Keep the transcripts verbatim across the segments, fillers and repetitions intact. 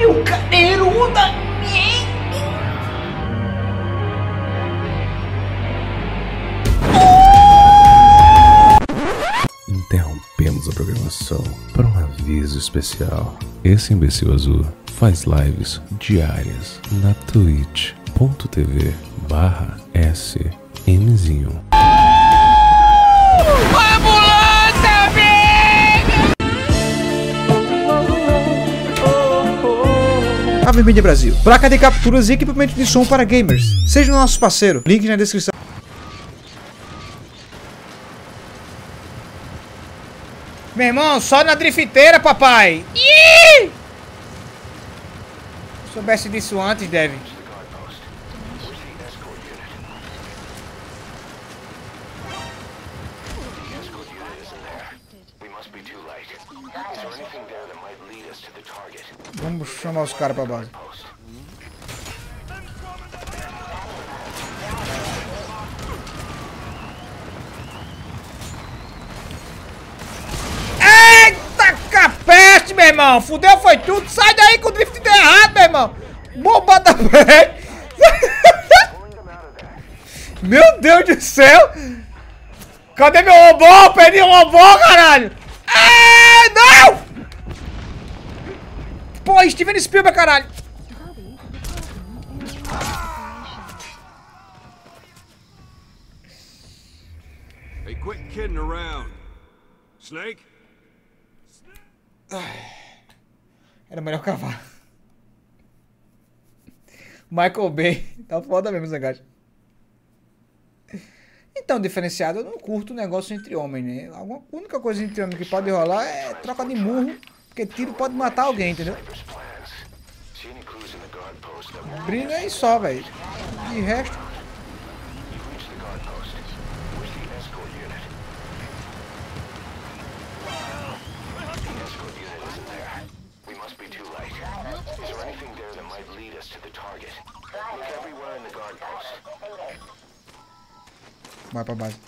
meu cadeiruda! Interrompemos a programação para um aviso especial. Esse imbecil azul faz lives diárias na twitch ponto tv barra smzinho. Ave Mídia Brasil, placa de capturas e equipamento de som para gamers. Seja o nosso parceiro, link na descrição. Meu irmão, só na drifteira, papai! Ih! Se soubesse disso antes, Devin. Vamos chamar os caras pra base. Eita capete, meu irmão! Fudeu, foi tudo! Sai daí com o drift deu errado, meu irmão! Bomba da pé! Meu Deus do céu! Cadê meu robô? Perdi o robô, caralho! Ah, não! Pô, Steven Spielberg, caralho! Hey, quit kidding around. Snake? Era o melhor cavalo. Michael Bay. Tá foda mesmo esse negócio. Então, diferenciado, eu não curto o negócio entre homens, né? A única coisa entre homens que pode rolar é troca de murro. Porque tiro pode matar alguém, entendeu? Briga aí só, velho. De resto... Vai pra base.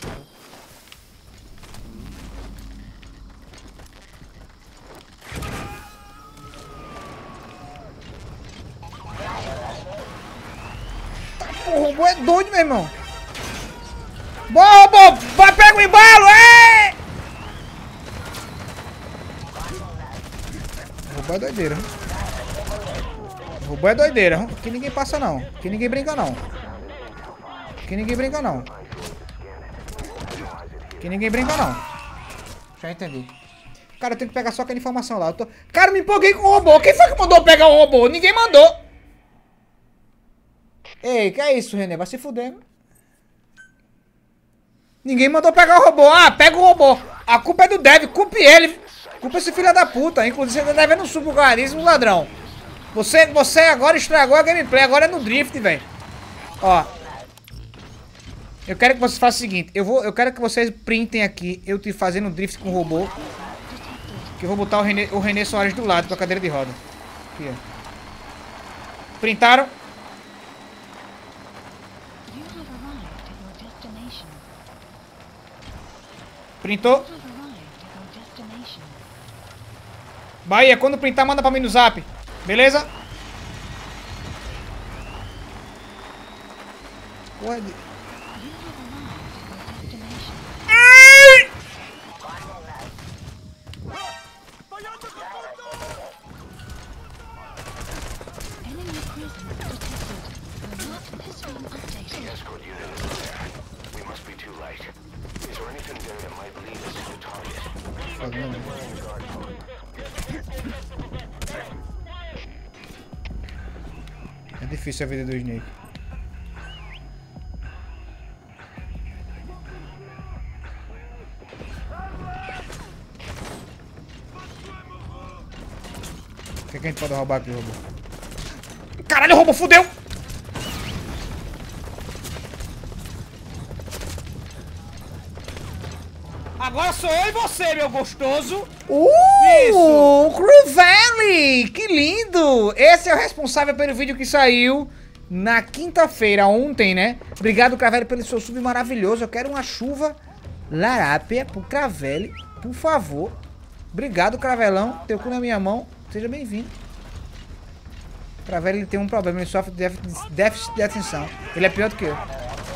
O robô é doido, meu irmão. Boa, robô! Vai, pega o embalo! Ei! O robô é doideira. O robô é doideira. Aqui ninguém passa, não. Aqui ninguém brinca, não. Aqui ninguém brinca, não. Aqui ninguém brinca, não. Já entendi. Cara, eu tenho que pegar só aquela informação lá. Eu tô... Cara, me empolguei com o robô. Quem foi que mandou pegar o robô? Ninguém mandou. Ei, que é isso, René? Vai se fuder. Ninguém mandou pegar o robô. Ah, pega o robô. A culpa é do Dev. Culpe ele. Culpa esse filho da puta. Inclusive, você tá devendo um subgarismo, ladrão. Você, você agora estragou a gameplay. Agora é no drift, velho. Ó. Eu quero que vocês façam o seguinte. Eu, vou, eu quero que vocês printem aqui. Eu te fazendo drift com o robô. Que eu vou botar o René, o René Soares do lado com a cadeira de roda. Aqui, ó. Printaram. Printou. Bahia, quando printar, manda pra mim no zap. Beleza? Pode. É difícil a vida do Snake. O que, que a gente pode roubar aqui, robô? Caralho, o robô fudeu! Agora sou eu e você, meu gostoso. Uh! Isso! Cruvelli! Que lindo! Esse é o responsável pelo vídeo que saiu na quinta-feira, ontem, né? Obrigado, Cravelli, pelo seu sub maravilhoso. Eu quero uma chuva larápia pro Cravelli, por favor. Obrigado, Cravelão. Teu cu na minha mão. Seja bem-vindo. Pra ver, ele tem um problema, ele sofre de déficit de atenção. Ele é pior do que eu.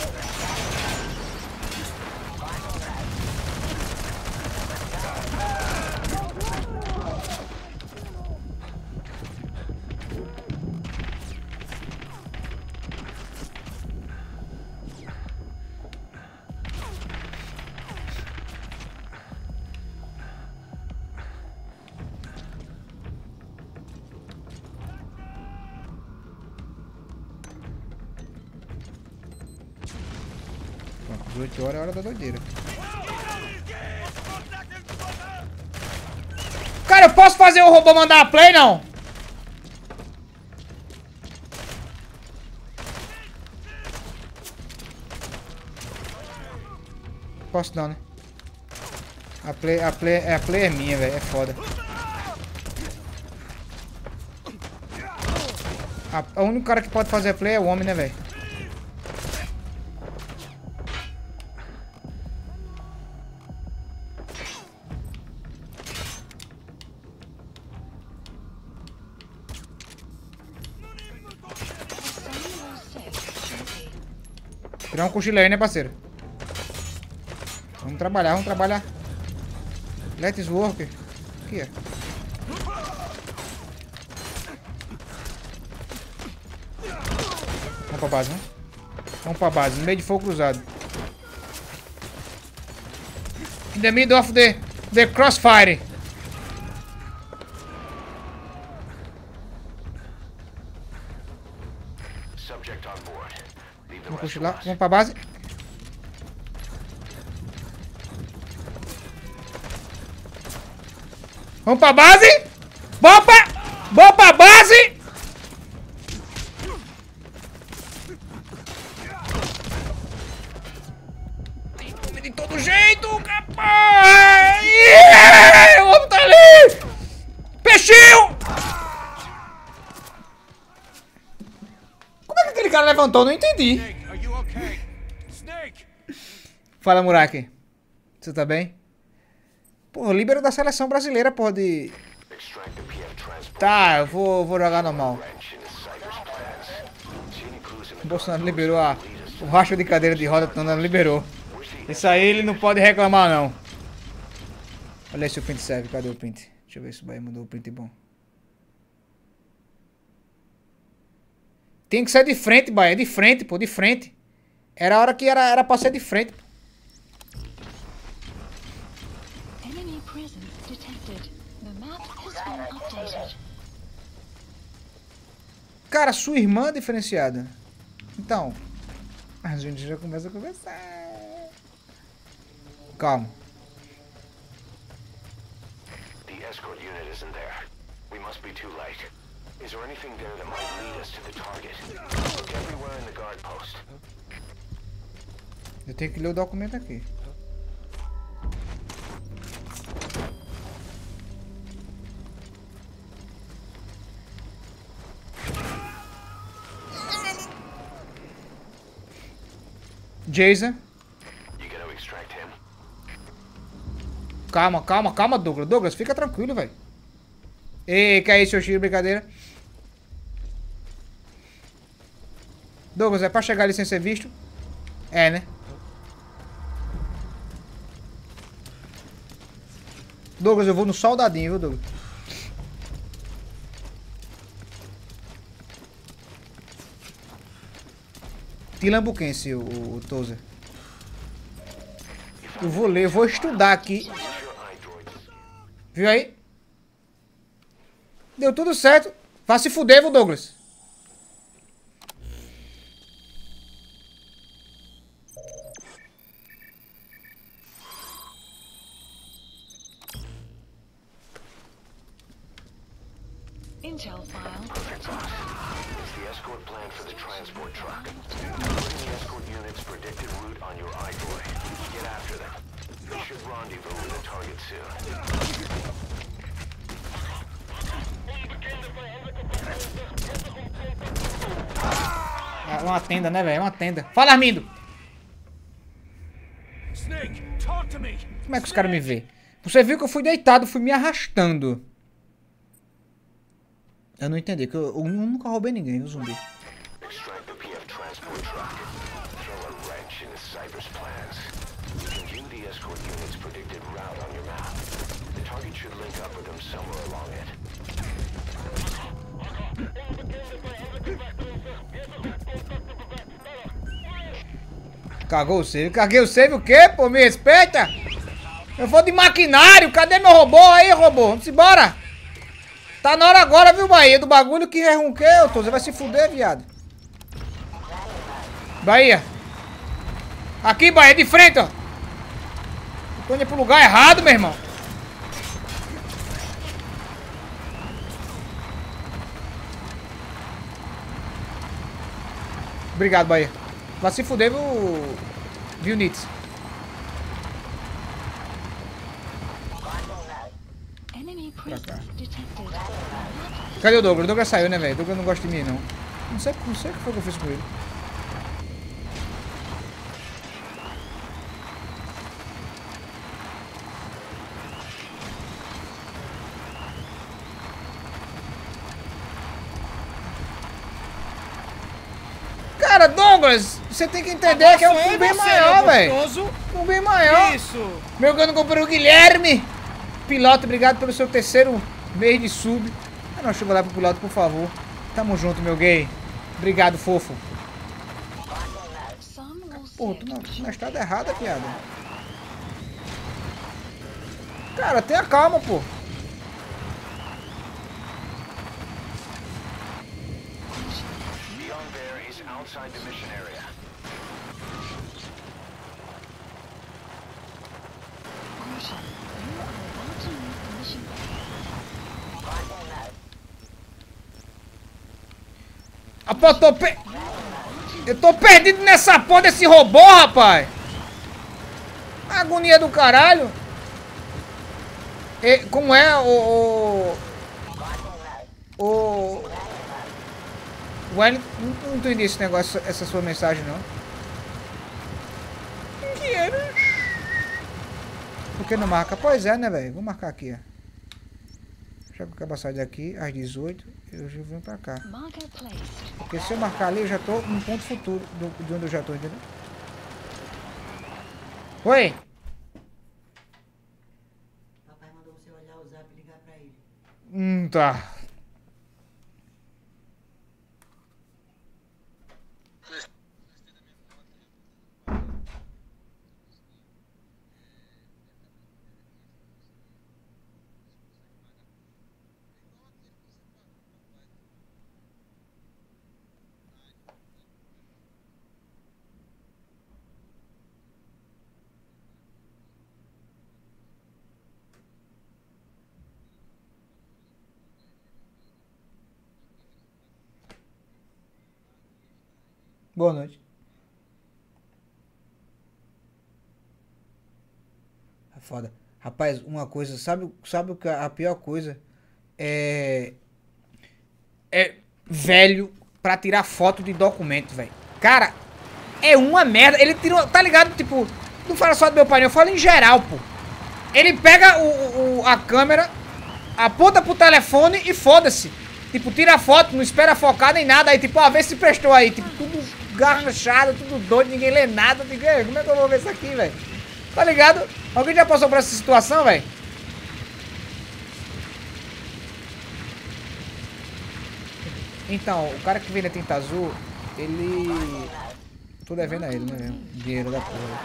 dezoito horas é hora da doideira. Cara, eu posso fazer o robô mandar a play, não? Posso não, né? A play, a play, a play é minha, velho. É foda. A, o único cara que pode fazer a play é o homem, né, velho? Tirar um cochilo aí, né, parceiro? Vamos trabalhar, vamos trabalhar. Let's work. Aqui, ó. Vamos pra base, né? Vamos pra base, no meio de fogo cruzado. In the middle of the, the crossfire. Vamos cochilar, vamos pra base. Vamos pra base! Vamos pra... Vamos pra base! De todo jeito, capaz! Yeah! O homem tá ali! Peixinho! Como é que aquele cara levantou? Não entendi. Fala, Muraki. Você tá bem? Pô, líbero da seleção brasileira, porra, de... Tá, eu vou, vou jogar normal. O Bolsonaro liberou a... O racha de cadeira de roda, não liberou. Isso aí ele não pode reclamar, não. Olha aí se o print serve. Cadê o print? Deixa eu ver se o Bahia mandou o print bom. Tem que ser de frente, Bahia. De frente, pô, de frente. Era a hora que era, era pra ser de frente, pô. Cara, sua irmã é diferenciada. Então, a gente já começa a conversar. Calma. The escort unit isn't there. We must be too late. Is there anything there that might lead us to the target? Look everywhere in the guard post. Eu tenho que ler o documento aqui. Jason. Calma, calma, calma, Douglas. Douglas, fica tranquilo, velho. Ei, que é isso, seu Shiro? Brincadeira. Douglas, é pra chegar ali sem ser visto? É, né? Douglas, eu vou no soldadinho, viu, Douglas? Tilambuquense, o, o, o Tozer. Eu vou ler, eu vou estudar aqui. Viu aí? Deu tudo certo. Vá se fuder, viu, Douglas? Intel file. It's the escort plan for the transport truck. Bring the escort unit's predicted route on your iDroid. Get after them. They should rendezvous with the target soon. É uma tenda, né, velho? É uma tenda. Fala, Armindo! Snake, talk to me. Como é que os caras me vê? Você viu que eu fui deitado, fui me arrastando. Eu não entendi, que eu, eu nunca roubei ninguém, viu, zumbi? Extract the P F transport truck. Throw a wrench into Cyber's plans. You can view the escort unit's predicted route on your map. The target should link up with them somewhere along it. Cagou o save. Caguei o save o quê, pô? Me respeita? Eu vou de maquinário. Cadê meu robô aí, robô? Vamos embora. Tá na hora agora, viu, Bahia? Do bagulho que rerunquei, ô, você vai se fuder, viado. Bahia. Aqui, Bahia, de frente, ó. Tô indo pro lugar errado, meu irmão. Obrigado, Bahia. Vai se fuder, viu, viu, Nitz? Pra cá. Cadê o Douglas? O Douglas saiu, né, velho? O Douglas não gosta de mim, não. Não sei, não sei o que foi que eu fiz com ele. Cara, Douglas, você tem que entender que é um bem maior, velho. Um bem maior. Isso. Meu gano comprou o Guilherme. Piloto, obrigado pelo seu terceiro mês de sub. Ah, não, chuva lá pro piloto, por favor. Tamo junto, meu gay. Obrigado, fofo. Pô, tu na, na estrada errada, piada. Cara, tenha calma, pô. Beyond there is outside the mission area. Ah, pô, tô pe... Eu tô perdido nessa porra desse robô, rapaz. Agonia do caralho. E, como é o... O... O... o L... Não, não entendi esse negócio, essa sua mensagem, não. Dinheiro. Por que não marca? Pois é, né, velho? Vou marcar aqui, ó. Já que eu acabo de sair daqui às dezoito, eu já venho pra cá. Porque se eu marcar ali, eu já tô no ponto futuro do, de onde eu já tô, entendeu? Oi! Papai mandou você olhar o zap e ligar pra ele. Hum, tá. Boa noite. É foda. Rapaz, uma coisa, sabe, sabe o que a pior coisa é é velho pra tirar foto de documento, velho. Cara, é uma merda. Ele tirou, tá ligado? Tipo, não fala só do meu pai, eu falo em geral, pô. Ele pega o, o a câmera, aponta pro telefone e foda-se. Tipo, tira a foto, não espera focar nem nada. Aí, tipo, ó, vê se prestou aí. Tipo, tudo garranchado, tudo doido, ninguém lê nada. Ninguém, como é que eu vou ver isso aqui, velho? Tá ligado? Alguém já passou por essa situação, velho? Então, o cara que vende a tinta azul, ele... Tô devendo a ele, né? Dinheiro da porra.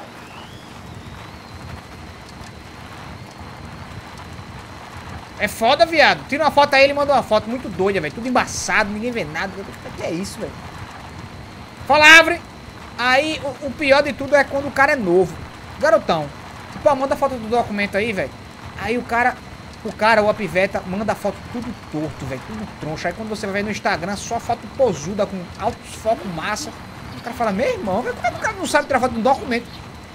É foda, viado. Tira uma foto aí, ele manda uma foto muito doida, velho. Tudo embaçado, ninguém vê nada. O que é isso, velho? Palavra. Aí, o, o pior de tudo é quando o cara é novo. Garotão. Tipo, ó, manda a foto do documento aí, velho. Aí o cara, o cara ou a piveta manda a foto tudo torto, velho. Tudo troncho. Aí quando você vai ver no Instagram, só foto posuda, com altos focos massa. O cara fala, meu irmão, velho, como é que o cara não sabe tirar foto de um documento?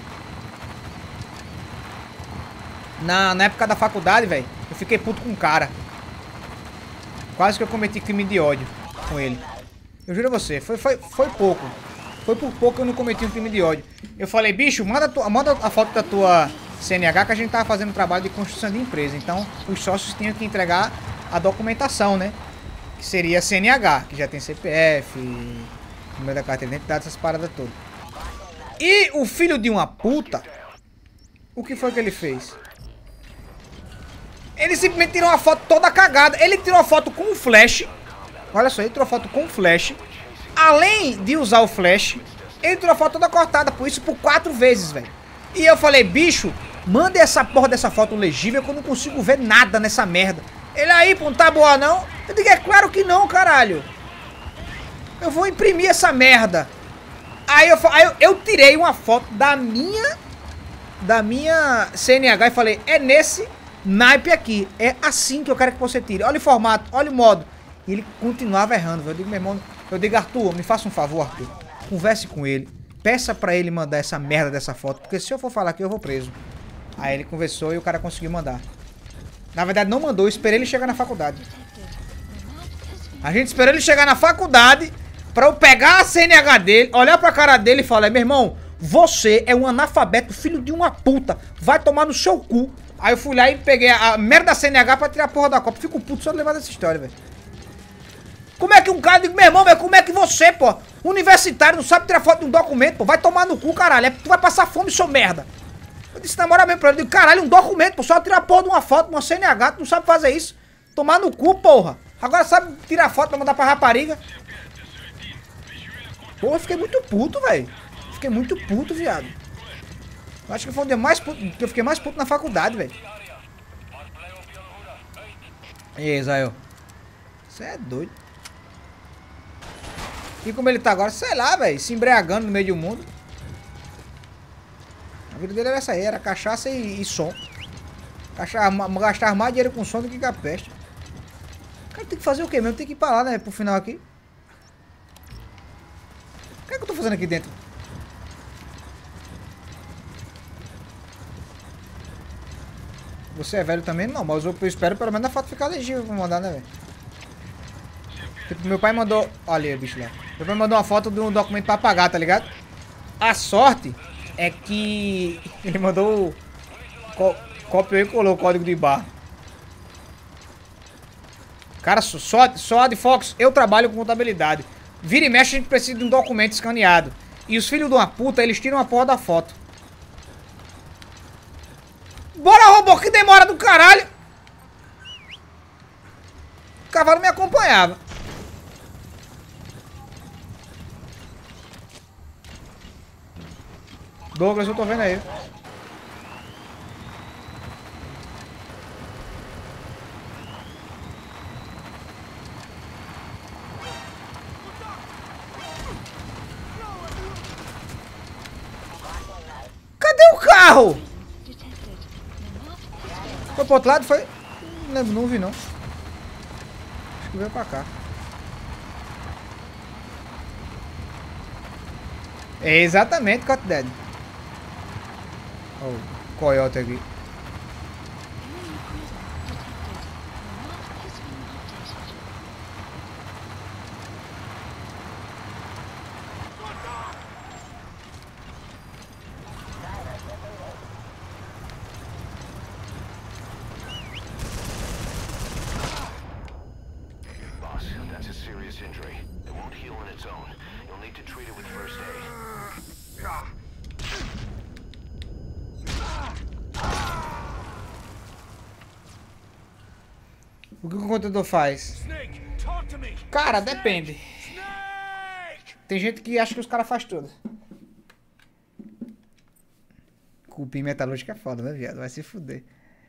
Na, na época da faculdade, velho, eu fiquei puto com o cara. Quase que eu cometi crime de ódio com ele. Eu juro a você, foi, foi, foi pouco. Foi por pouco que eu não cometi um crime de ódio. Eu falei, bicho, manda, tu, manda a foto da tua C N H que a gente tava fazendo trabalho de construção de empresa. Então, os sócios tinham que entregar a documentação, né? Que seria C N H, que já tem C P F, número da carteira de identidade, essas paradas todas. E o filho de uma puta, o que foi que ele fez? Ele simplesmente tirou uma foto toda cagada. Ele tirou a foto com o flash. Olha só, ele tirou a foto com o flash. Além de usar o flash, ele tirou a foto toda cortada. Por isso, por quatro vezes, velho. E eu falei, bicho, manda essa porra dessa foto legível que eu não consigo ver nada nessa merda. Ele aí, pô, não tá boa não? Eu digo, é claro que não, caralho. Eu vou imprimir essa merda. Aí eu, aí eu, eu tirei uma foto da minha, da minha C N H e falei, é nesse naipe aqui. É assim que eu quero que você tire. Olha o formato, olha o modo. E ele continuava errando, velho. Eu digo, meu irmão, eu digo, Arthur, me faça um favor, Arthur. Converse com ele. Peça pra ele mandar essa merda dessa foto, porque se eu for falar aqui, eu vou preso. Aí ele conversou e o cara conseguiu mandar. Na verdade, não mandou, eu esperei ele chegar na faculdade. A gente esperou ele chegar na faculdade pra eu pegar a C N H dele, olhar pra cara dele e falar, meu irmão, você é um analfabeto, filho de uma puta, vai tomar no seu cu. Aí eu fui lá e peguei a, a merda da C N H pra tirar a porra da copa. Fico puto só de levar dessa história, velho. Como é que um cara, digo, meu irmão, velho, como é que você, pô, universitário, não sabe tirar foto de um documento, pô, vai tomar no cu, caralho, é, tu vai passar fome, seu merda. Eu disse, na moral mesmo pra ele, eu digo, caralho, um documento, pô, só tirar a porra de uma foto, uma C N H, tu não sabe fazer isso. Tomar no cu, porra. Agora sabe tirar foto pra mandar pra rapariga. Pô, eu fiquei muito puto, velho. Fiquei muito puto, viado. Eu acho que foi o dia mais puto, que eu fiquei mais puto na faculdade, velho. E aí, Israel? Você é doido. E como ele tá agora, sei lá, velho, se embriagando no meio do mundo. A vida dele era essa aí, era cachaça e, e som. Gastar, gastar mais dinheiro com som do que com a peste. O cara tem que fazer o quê mesmo? Tem que ir pra lá, né, pro final aqui. O que é que eu tô fazendo aqui dentro? Você é velho também? Não, mas eu espero pelo menos a foto ficar legível pra mandar, né, velho? Tipo, meu pai mandou... Olha aí o bicho lá. Meu pai mandou uma foto de um documento pra pagar, tá ligado? A sorte é que ele mandou... Co copiou e colou o código de barra. Cara, só, só a de Fox, eu trabalho com contabilidade. Vira e mexe, a gente precisa de um documento escaneado. E os filhos de uma puta, eles tiram a porra da foto. Bora, robô, que demora do caralho! O cavalo me acompanhava. Douglas, eu tô vendo aí. Cadê o carro? Foi pro outro lado? Foi? Não lembro, não vi não. Acho que veio pra cá. É exatamente, Cut Dead. Olha o coiote aqui. Boss, that's a serious injury. It won't heal on its own. You'll need to treat it with first aid. O que o contador faz? Cara, depende. Tem gente que acha que os caras fazem tudo. Cupim metalúrgico é foda, né, viado? Vai se fuder.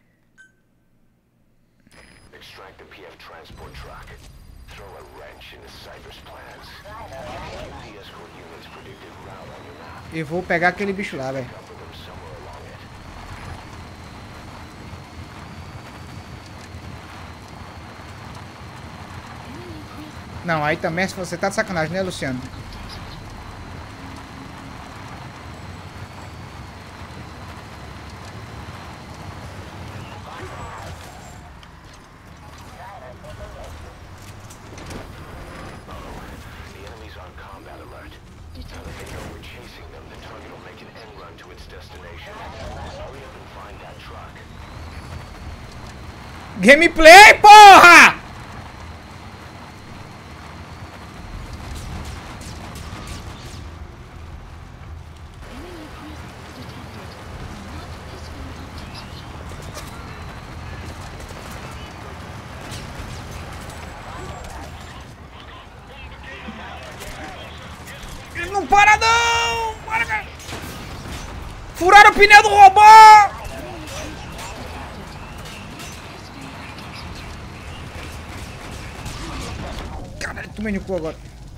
Extract the P F transport truck. Throw a wrench into Cyber's plans. The escort unit's predicted route on your map. Eu vou pegar aquele bicho lá, velho. Cover them somewhere along it. Não, aí também você tá de sacanagem, né, Luciano? The enemy's on combat alert. Now that they know we're chasing them, the target will make an end run to its destination. Hurry up and find that truck. Gameplay, porra! para não! Para, cara. Furaram o pneu do robô! Caralho, tomei no cu agora.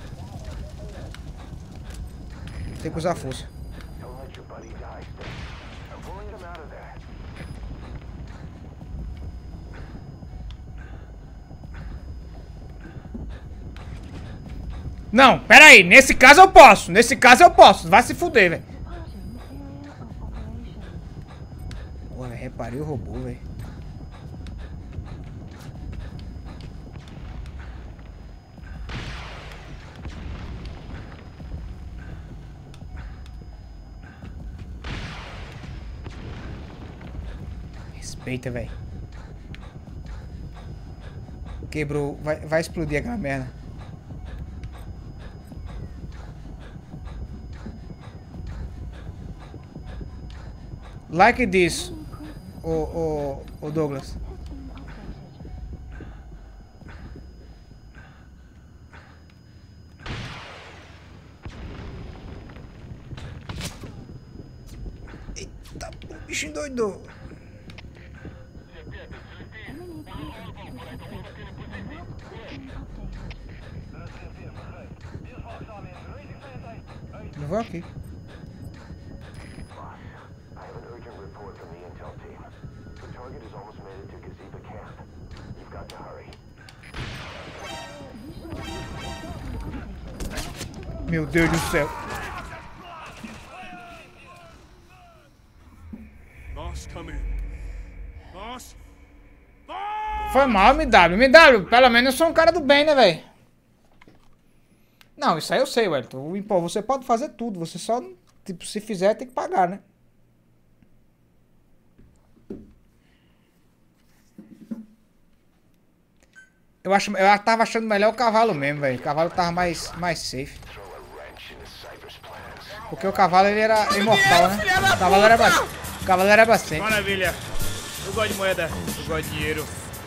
Tem que usar a força. Não, pera aí, nesse caso eu posso, nesse caso eu posso, vai se fuder, velho. Pô, eu reparei o robô, velho. Respeita, velho. Quebrou, vai, vai explodir aquela merda. Like this, o, o, o Douglas. Eita, o bicho endoidou. Eu vou aqui. Meu Deus do céu. Boss, come in. Boss? Foi mal, M W. M W, pelo menos eu sou um cara do bem, né, velho? Não, isso aí eu sei, Wellington. Pô, você pode fazer tudo. Você só, tipo, se fizer, tem que pagar, né? Eu, acho, eu tava achando melhor o cavalo mesmo, velho. O cavalo tava mais, mais safe. Porque o cavalo, ele era imortal, né? O cavalo era bastante. O cavalo era bastante. Maravilha. Eu gosto de moeda. Eu gosto de dinheiro.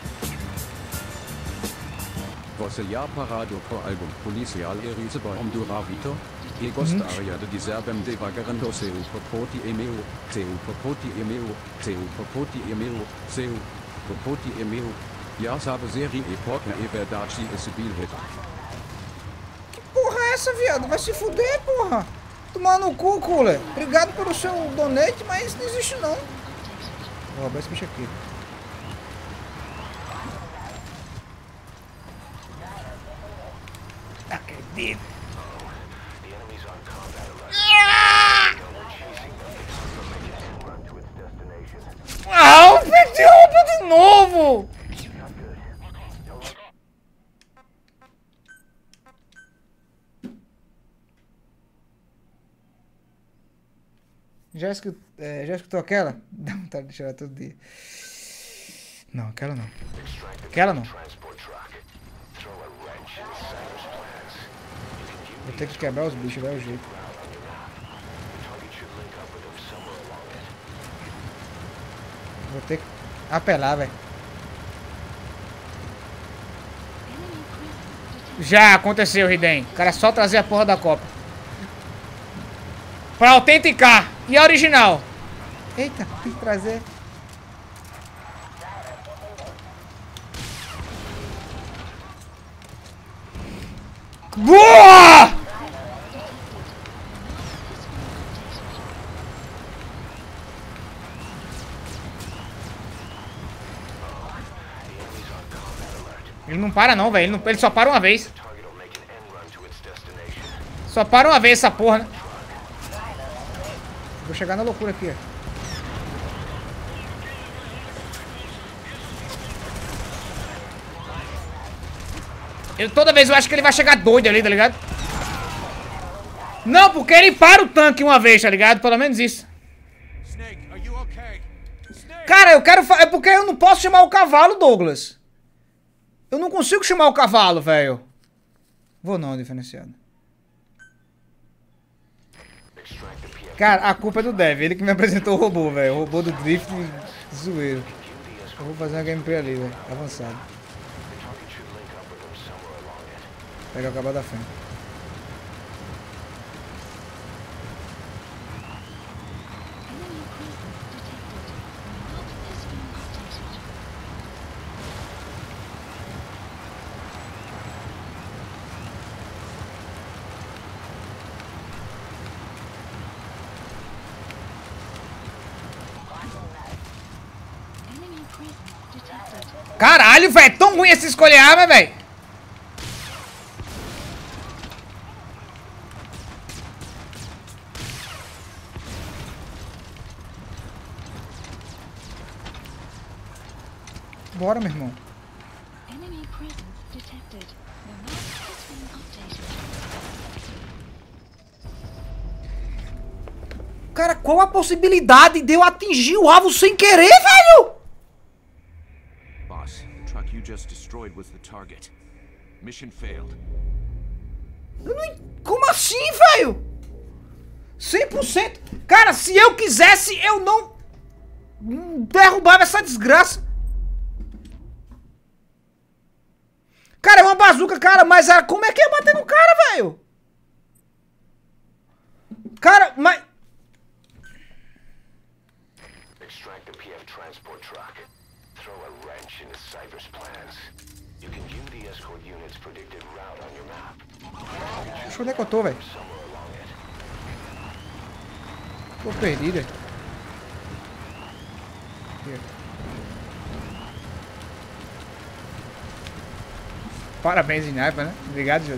Você já parado por algum policial e receber um duravito? E gostaria de dizer bem devagar do seu pacote e-mail, seu pacote e-mail, seu pacote e-mail, seu pacote e-mail. Já sabe série e porca e verdade esse bilhete. Que porra é essa, viado? Vai se fuder, porra. Tomar no cu, cooler. Obrigado pelo seu donate, mas não existe não. Vou roubar esse bicho aqui. Não acredito. Ah, eu perdi a roupa de novo! Já, escut, é, já escutou aquela? Dá vontade de chorar todo dia. Não, aquela não. Aquela não. Vou ter que quebrar os bichos, vai o jeito. Vou ter que apelar, velho. Já aconteceu, Riden. O cara só trazer a porra da copa. Pra autenticar. E a original? Eita, tem que trazer. Boa! Ele não para não, velho. Ele, ele só para uma vez. Só para uma vez essa porra, né? Vou chegar na loucura aqui, ó. Eu, toda vez eu acho que ele vai chegar doido ali, tá ligado? Não, porque ele para o tanque uma vez, tá ligado? Pelo menos isso. Snake, are you okay? Snake! Cara, eu quero... É porque eu não posso chamar o cavalo, Douglas. Eu não consigo chamar o cavalo, velho. Vou não, diferenciado. Cara, a culpa é do Dev. Ele que me apresentou o robô, velho. O robô do drift zoeiro. Eu vou fazer uma gameplay ali, velho. Avançado. Pegar o cavalo da frente. Caralho, velho. Tão ruim esse escolher arma, velho. Bora, meu irmão. Enemy presence detected. The map has been updated. Cara, qual a possibilidade de eu atingir o alvo sem querer, velho? Boss, the truck you just destroyed was the target. Mission failed. Eu não... Como assim, velho? cem por cento. Cara, se eu quisesse, eu não derrubava essa desgraça. Cara, é uma bazuca, cara, mas a... como é que ia bater no cara, velho? Cara, mas... Extract the P F transport truck. Throw a wrench into Cypher's plans. You can view the escort unit's predicted route on your map. Deixa eu ver onde é que eu tô, velho. Somewhere along it. Tô perdido, velho. Parabéns, Sniper, né? Obrigado, Júlio.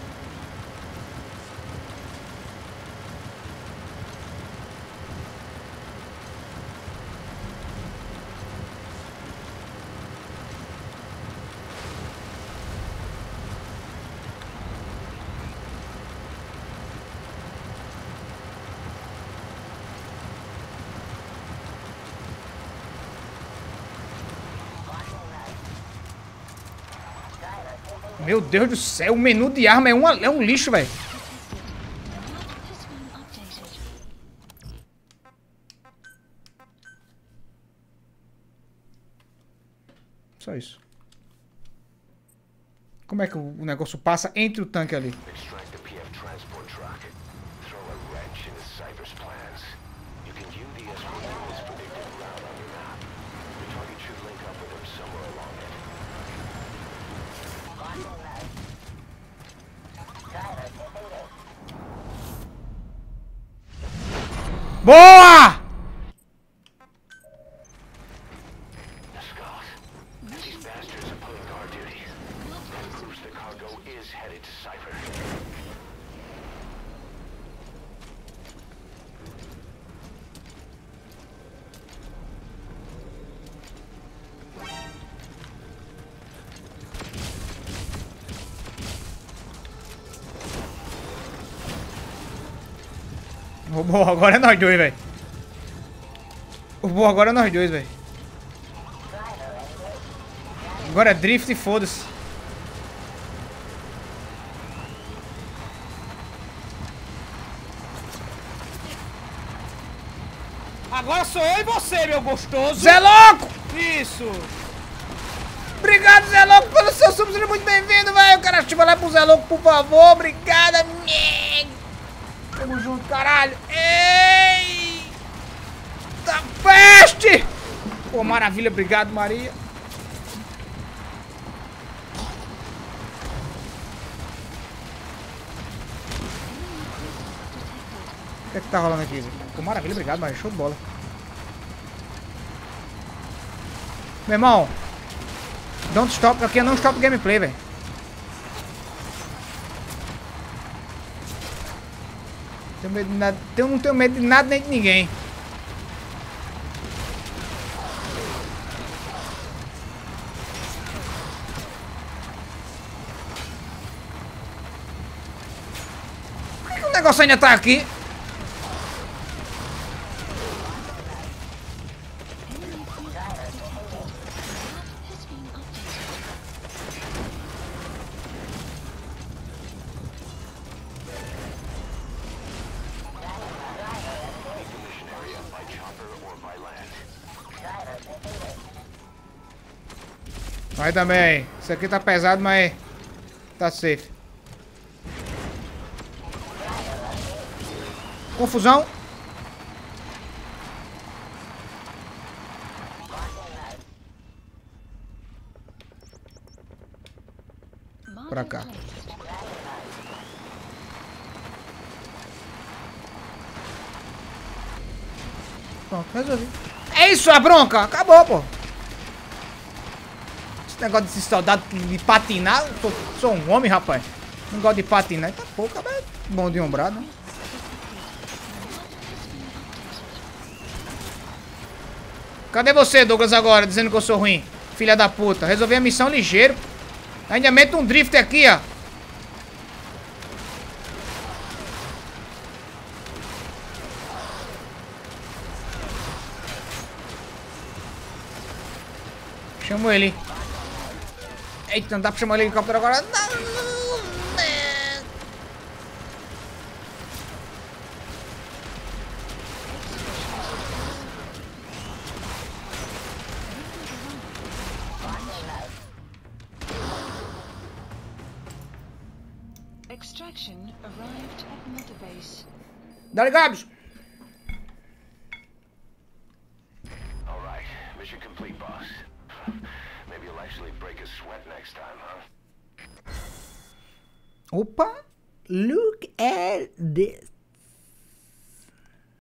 Meu Deus do céu, o menu de arma é, uma, é um lixo, velho. Só isso. Como é que o negócio passa entre o tanque ali? Extract the P F transport truck. Throw a wrench into Cypher's plans. You can view the escort unit's predicted route on your map. The target should link up with them somewhere along it. Boa! Scott, these bastards are pulling guard duty. That proves the cargo is headed to Cypher. Robô, agora é nós dois, velho. Robô, agora é nós dois, velho. Agora é drift e foda-se. Agora sou eu e você, meu gostoso. Zé Louco! Isso. Obrigado, Zé Louco, pelo seu sub. Seja muito bem-vindo, velho. O cara ativa lá pro Zé Louco, por favor. Obrigado, amigo. Tamo junto, caralho. Eita peste! Pô, maravilha. Obrigado, Maria. O que é que tá rolando aqui, Zé? Pô, maravilha. Obrigado, Maria. Show de bola. Meu irmão, don't stop, aqui é não stop gameplay, velho. Tenho medo de nada, eu não tenho medo de nada nem de ninguém. Por que, que o negócio ainda tá aqui? Vai também. Isso aqui tá pesado, mas tá safe. Confusão. Pra cá. Pronto, resolvi. É isso, a bronca. Acabou, pô. negócio desse soldado de patinar. Eu sou, sou um homem, rapaz. Não gosto de patinar. Tá pouco, é bom de ombrado, né? Cadê você, Douglas, agora, dizendo que eu sou ruim? Filha da puta. Resolvi a missão ligeiro. Ainda meto um drift aqui, ó. Chamo ele. Eita, não dá pra chamar ele de helicóptero agora. Não. Extraction arrived at Mother Base. Dá-lhe, Gabs. All right, mission complete, boss. Maybe you'll actually break a sweat next time, huh? Opa. Look at this.